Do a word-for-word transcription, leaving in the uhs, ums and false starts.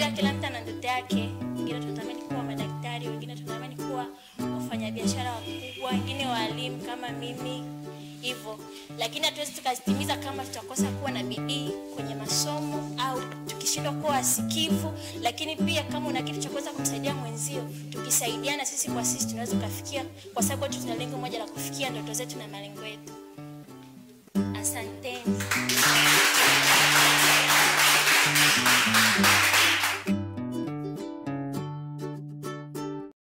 Najua kila mtu ana ndoto yake. Wengine tunatamani kuwa madaktari, wengine tunatamani kuwa wafanyabiashara wakubwa, wengine walimu kama mimi hivyo. Lakini hatuwezi tukazitimiza kama tutakosa kuwa na bidii kwenye masomo au tukishindwa kuwa wasikivu. Lakini pia kama una kitu cha kuweza kumsaidia mwenzio, tukisaidiana sisi kwa sisi tunaweza kufikia, kwa sababu tuna lengo moja la kufikia ndoto zetu na malengo yetu. Asanteni.